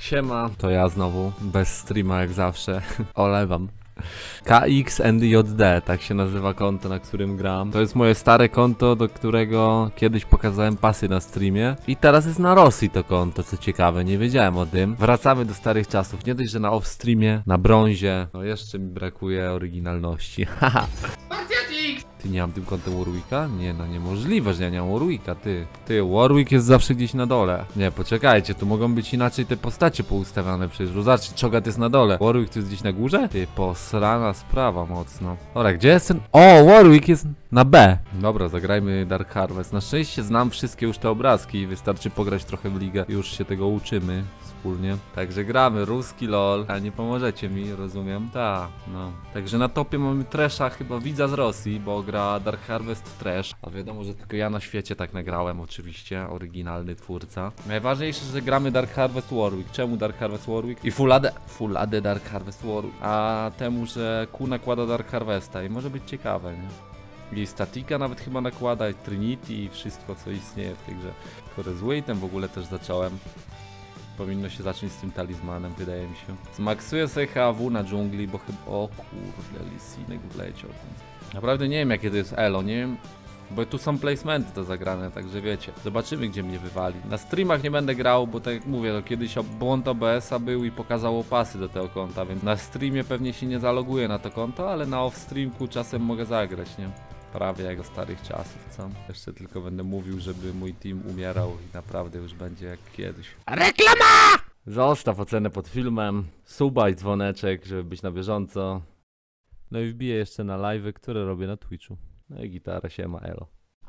Siema, to ja znowu, bez streama jak zawsze, olewam. KXNDJD, tak się nazywa konto, na którym gram. To jest moje stare konto, do którego kiedyś pokazałem pasy na streamie. I teraz jest na Rosji to konto, co ciekawe, nie wiedziałem o tym. Wracamy do starych czasów, nie dość, że na off-streamie, na brązie. No jeszcze mi brakuje oryginalności, haha. Ty, nie mam tym kontem Warwicka? Nie, no niemożliwe, że ja nie mam Warwicka, ty. Ty, Warwick jest zawsze gdzieś na dole. Nie, poczekajcie, tu mogą być inaczej te postacie poustawiane przecież. Zobaczcie, Cho'Gath jest na dole. Warwick tu jest gdzieś na górze? Ty, posrana sprawa mocno. Dobra, gdzie jest ten? O, Warwick jest na B. Dobra, zagrajmy Dark Harvest. Na szczęście znam wszystkie już te obrazki i wystarczy pograć trochę w ligę. Już się tego uczymy wspólnie. Także gramy, ruski lol. A nie pomożecie mi, rozumiem? Ta, no. Także na topie mamy Trasha, chyba widza z Rosji, bo gra Dark Harvest Trash. A wiadomo, że tylko ja na świecie tak nagrałem oczywiście, oryginalny twórca. Najważniejsze, że gramy Dark Harvest Warwick. Czemu Dark Harvest Warwick? I Full AD Dark Harvest Warwick. A temu, że Q nakłada Dark Harvesta i może być ciekawe, nie? I Statika nawet chyba nakłada, i Trinity i wszystko, co istnieje w tej grze. Skoro z Waitem w ogóle też zacząłem. Powinno się zacząć z tym talizmanem, wydaje mi się. Zmaksuję sobie HAW na dżungli, bo chyba... O kurde, Lisinek wleciał. Naprawdę nie wiem, jakie to jest elo, nie wiem. Bo tu są placementy do zagrane, także wiecie. Zobaczymy, gdzie mnie wywali. Na streamach nie będę grał, bo tak jak mówię, to kiedyś błąd OBS-a był i pokazało pasy do tego konta, więc na streamie pewnie się nie zaloguję na to konto, ale na off-streamku czasem mogę zagrać, nie? Prawie jak o starych czasów, co? Jeszcze tylko będę mówił, żeby mój team umierał i naprawdę już będzie jak kiedyś. Reklama! Zostaw ocenę pod filmem, suba i dzwoneczek, żeby być na bieżąco. No i wbiję jeszcze na live'y, które robię na Twitchu. No i gitara, siema, elo.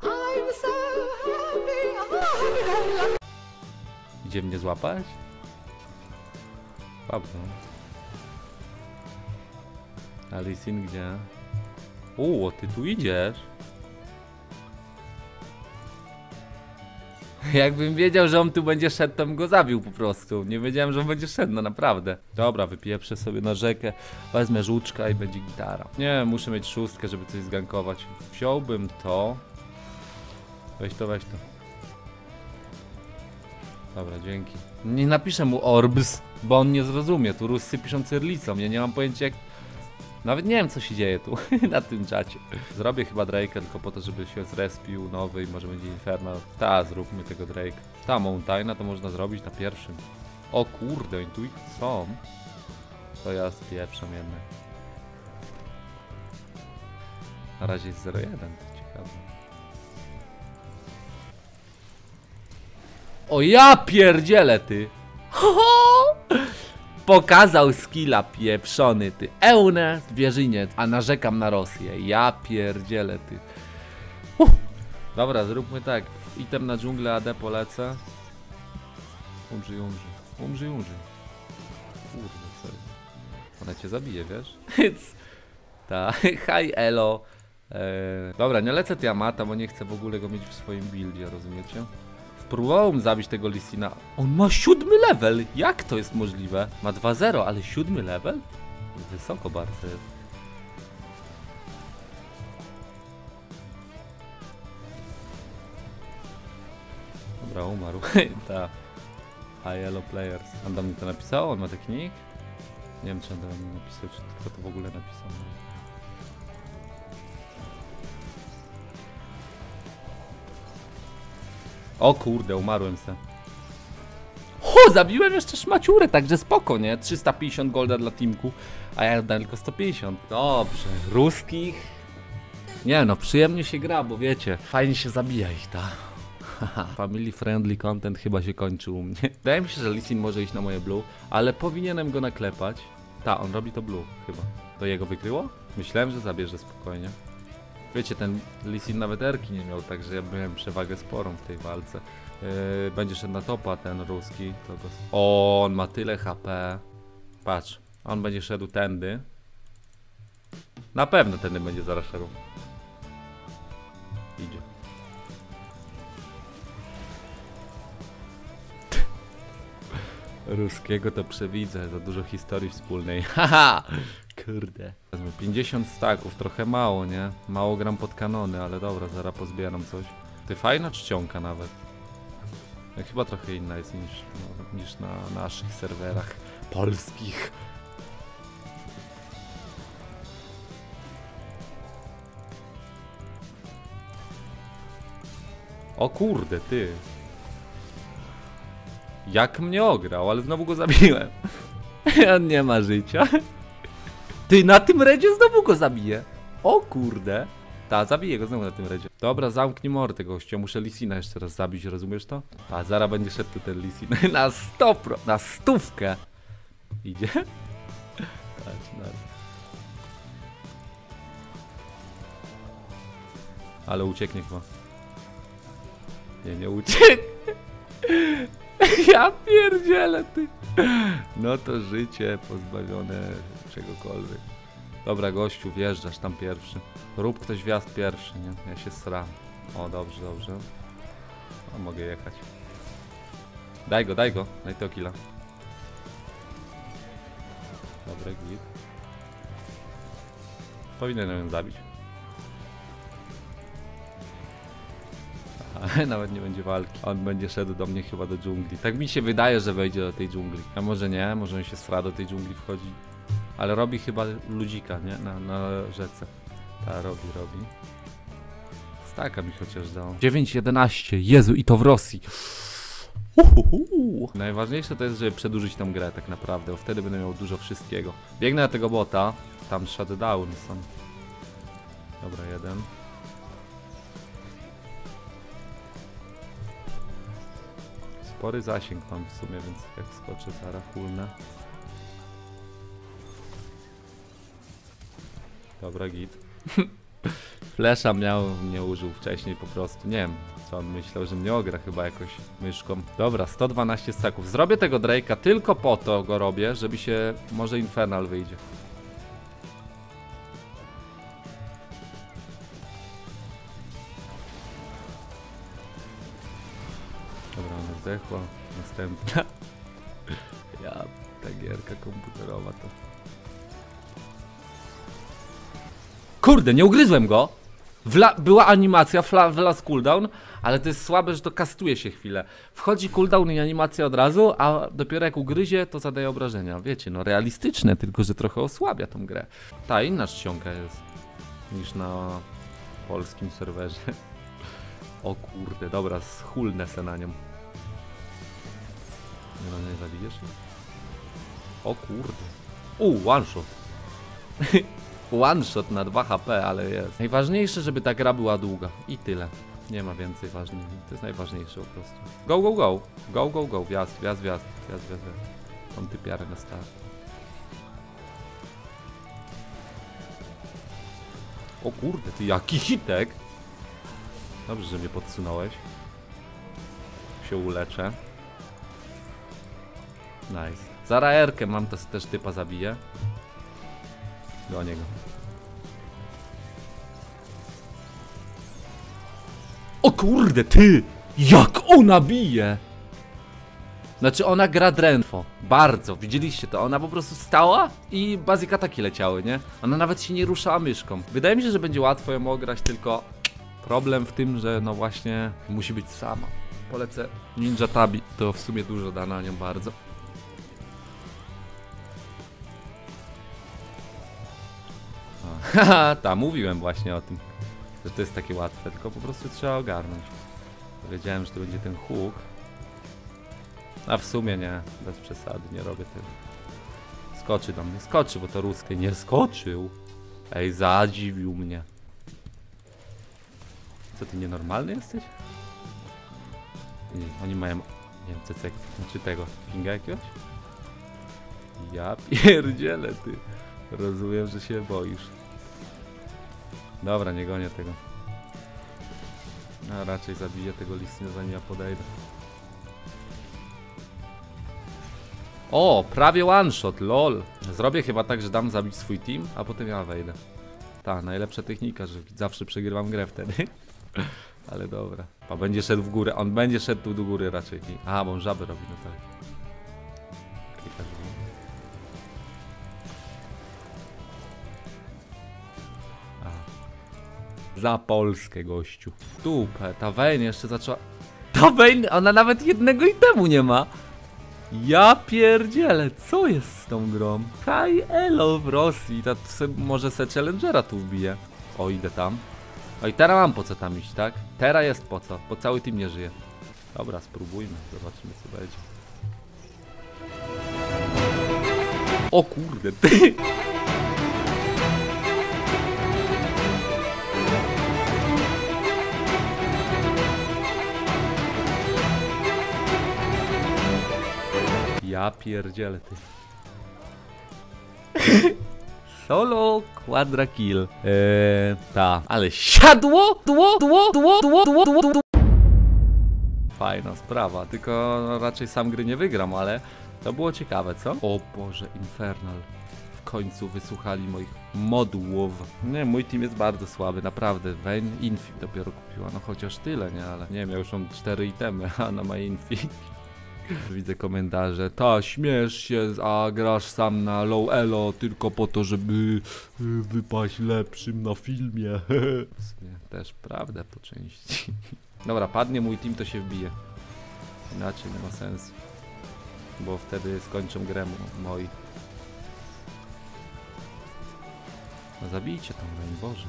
Idzie mnie złapać? Pablo. Alisin gdzie? Ty tu idziesz? Jakbym wiedział, że on tu będzie szedł, to bym go zabił po prostu. Nie wiedziałem, że on będzie szedł, no naprawdę. Dobra, wypieprzę sobie na rzekę, wezmę żuczka i będzie gitara. Nie, muszę mieć szóstkę, żeby coś zgankować. Wziąłbym to. Weź to, weź to. Dobra, dzięki. Nie napiszę mu Orbs, bo on nie zrozumie. Tu Ruscy piszą cyrlicą, ja nie mam pojęcia jak... Nawet nie wiem, co się dzieje tu na tym czacie. Zrobię chyba Drake'a tylko po to, żeby się zrespił nowy i może będzie Infernal. Ta, zróbmy tego Drake'a. Ta Mountaina to można zrobić na pierwszym. O kurde, oni tu są. To ja spieprzam jednak. Na razie jest 0-1, to ciekawe. O ja pierdzielę, ty! Pokazał skilla pieprzony, ty. Eune, zwierzyniec, a narzekam na Rosję. Ja pierdzielę, ty. Dobra, zróbmy tak. Item na dżunglę AD polecę. Umrzyj. Kurde, co jest? Ona cię zabije, wiesz? Ta, hi, elo. Dobra, nie lecę Tiamata, bo nie chcę w ogóle go mieć w swoim buildzie, rozumiecie? Próbowałem zabić tego Lisina. On ma 7 level! Jak to jest możliwe? Ma 2-0, ale 7 level? Wysoko bardzo jest. Dobra, umarł. Ta. Hi, hello players. On do mnie to napisał? On ma taki nick? Nie wiem, czy on do mnie napisał, czy kto to w ogóle napisał. O kurde, umarłem se. Zabiłem jeszcze szmaciurę, także spoko, nie? 350 golda dla teamku, a ja dałem tylko 150. Dobrze, ruskich. Nie no, przyjemnie się gra, bo wiecie, fajnie się zabija ich, ta. Family friendly content chyba się kończy u mnie. Wydaje mi się, że Lisin może iść na moje blue, ale powinienem go naklepać. Ta, on robi to blue, chyba. To jego wykryło? Myślałem, że zabierze spokojnie. Wiecie, ten Lisin nawet erki nie miał, także ja miałem przewagę sporą w tej walce. Będzie szedł na topa ten ruski. To go... O, on ma tyle HP. Patrz, on będzie szedł tędy. Na pewno tędy będzie zaraz szedł. Idzie. Ruskiego to przewidzę, za dużo historii wspólnej. Haha! Kurde. 50 staków, trochę mało, nie? Mało gram pod kanony, ale dobra, zaraz pozbieram coś. Ty, fajna czcionka nawet. Chyba trochę inna jest niż na naszych serwerach polskich. O kurde, ty. Jak mnie ograł, ale znowu go zabiłem. On nie ma życia. Ty, na tym redzie znowu go zabiję. O kurde. Ta, zabiję go znowu na tym redzie. Dobra, zamknij mordę, gościa. Muszę Lisina jeszcze raz zabić, rozumiesz to? A zaraz będzie szedł tu ten Lisin. Na 100%, na 100. Idzie? Patrz na to. Ale ucieknie chyba. Nie ucieknie. Ja pierdzielę, ty. No to życie pozbawione czegokolwiek. Dobra, gościu, wjeżdżasz tam pierwszy. Rób ktoś wjazd pierwszy, nie? Ja się sram. O, dobrze, dobrze. O, mogę jechać. Daj go, daj tego killa. Dobra, git. Powinienem ją zabić. Ale nawet nie będzie walki. On będzie szedł do mnie chyba do dżungli. Tak mi się wydaje, że wejdzie do tej dżungli. A może nie, może on się sra do tej dżungli wchodzi. Ale robi chyba ludzika, nie? Na rzece. Ta, robi. Staka mi chociaż dał. 9-11, Jezu, i to w Rosji. Najważniejsze to jest, żeby przedłużyć tą grę tak naprawdę, bo wtedy będę miał dużo wszystkiego. Biegnę na tego bota. Tam shutdown są. Dobra, jeden. Spory zasięg mam w sumie, więc jak skoczę zaraz hulnę. Dobra, git. Flesza nie użył wcześniej po prostu. Nie wiem, co on myślał, że mnie ogra chyba jakoś myszką. Dobra, 112 staków. Zrobię tego Drake'a tylko po to go robię, żeby się... Może Infernal wyjdzie. Dobra, ona zdechła. Następna. Ja, ta gierka komputerowa to... Kurde, nie ugryzłem go! Była animacja, wlazł cooldown, ale to jest słabe, że to kastuje się chwilę. Wchodzi cooldown i animacja od razu, a dopiero jak ugryzie, to zadaje obrażenia. Wiecie, no realistyczne, tylko że trochę osłabia tą grę. Ta inna czcionka jest niż na polskim serwerze. O kurde, dobra, schulnę se na nią. Nie zabijesz? O kurde. One shot. One shot na 2 HP, ale jest. Najważniejsze, żeby ta gra była długa. I tyle. Nie ma więcej ważnych. To jest najważniejsze po prostu. Go, go, go. Go, go, go. Wjazd. Mam typiarę na start. O kurde, ty jaki hitek. Dobrze, że mnie podsunąłeś. Się uleczę. Nice. Zara R-kę mam, to też typa zabiję. Do niego. O kurde, ty! Jak ona bije! Znaczy ona gra drętwo. Bardzo. Widzieliście to? Ona po prostu stała i basic ataki leciały, nie? Ona nawet się nie ruszała myszką. Wydaje mi się, że będzie łatwo ją ograć, tylko problem w tym, że no właśnie musi być sama. Polecę Ninja Tabi. To w sumie dużo da na nią bardzo. Haha, ta, mówiłem właśnie o tym, że to jest takie łatwe, tylko po prostu trzeba ogarnąć. Wiedziałem, że to będzie ten hook. A w sumie nie, bez przesady, nie robię tego. Skoczy do mnie, skoczy, bo to ruskie nie skoczył. Ej, zadziwił mnie. Co, ty nienormalny jesteś? Nie, oni mają, nie wiem, CC, znaczy tego, pinga jakiegoś? Ja pierdzielę, ty. Rozumiem, że się boisz. Dobra, nie gonię tego. A raczej zabiję tego Lisina, zanim ja podejdę. O, prawie one shot, lol. Zrobię chyba tak, że dam zabić swój team, a potem ja wejdę. Ta, najlepsza technika, że zawsze przegrywam grę wtedy. Ale dobra. A będzie szedł w górę, on będzie szedł tu do góry raczej. A, bo on żaby robi, no tak. Klikasz w górę. Za Polskę, gościu. Dupę, ta Vayne jeszcze zaczęła... Ta Co Vayne? Ona nawet jednego itemu nie ma. Ja pierdzielę, co jest z tą grą? Hi, elo w Rosji. Może se Challengera tu wbije. O, idę tam. O i teraz mam po co tam iść, tak? Teraz jest po co, bo cały team nie żyje. Dobra, spróbujmy, zobaczymy co będzie. O kurde, ty! Ja pierdzielę, ty. Solo quadra kill. Ta. Ale siadło! Fajna sprawa, tylko no, raczej sam gry nie wygram, ale to było ciekawe, co? O Boże, Infernal. W końcu wysłuchali moich modułów. Nie, mój team jest bardzo słaby, naprawdę. Vayne Infi dopiero kupiła, no chociaż tyle, nie? Ale nie wiem, ja już mam 4 itemy, a ona ma Infi. Widzę komentarze, ta śmiesz się, a grasz sam na low elo tylko po to, żeby wypaść lepszym na filmie. W sumie też prawda po części. Dobra, padnie mój team, to się wbije. Inaczej nie ma sensu. Bo wtedy skończą grę moi. No zabijcie tą Vayne, Boże.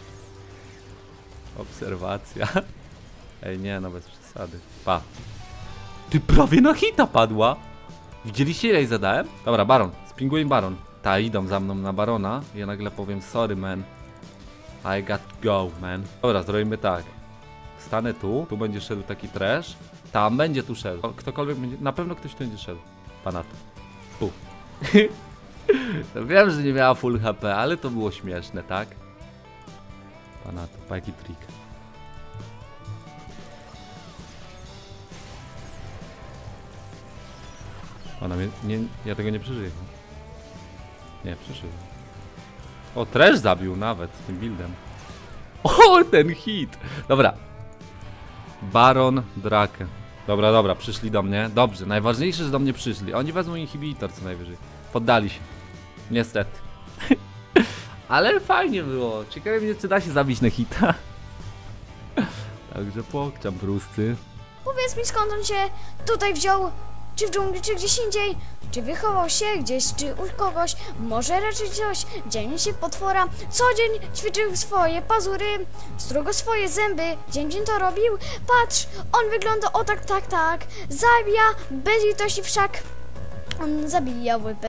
Obserwacja. Ej, nie, no bez przesady. Pa. Ty prawie na hita padła. Widzieliście ile jej zadałem? Dobra, Baron, springuj Baron. Ta, idą za mną na Barona. Ja nagle powiem sorry man, I got to go man. Dobra, zrobimy tak. Stanę tu, tu będzie szedł taki trash. Tam będzie tu szedł. Ktokolwiek będzie, na pewno ktoś tu będzie szedł. Panatu. Tu. Wiem, że nie miała full HP, ale to było śmieszne, tak? Panatu, jaki trik. Ona mnie, nie, ja tego nie przeżyję. Nie, przeżyję. O, trash zabił nawet z tym buildem. O, ten hit! Dobra. Baron, Drake. Dobra, dobra, przyszli do mnie. Dobrze, najważniejsze, że do mnie przyszli. Oni wezmą inhibitor co najwyżej. Poddali się. Niestety. Ale fajnie było. Ciekawe mnie, czy da się zabić na hita. Także pokczam prusty. Powiedz mi, skąd on się tutaj wziął? Czy w dżungli, czy gdzieś indziej? Czy wychował się gdzieś, czy u kogoś? Może raczej coś? Dzień się potwora. Co dzień ćwiczył swoje pazury, strugo swoje zęby. Dzień to robił. Patrz, on wygląda o tak. Zabija bez litości wszak. On zabija łypę.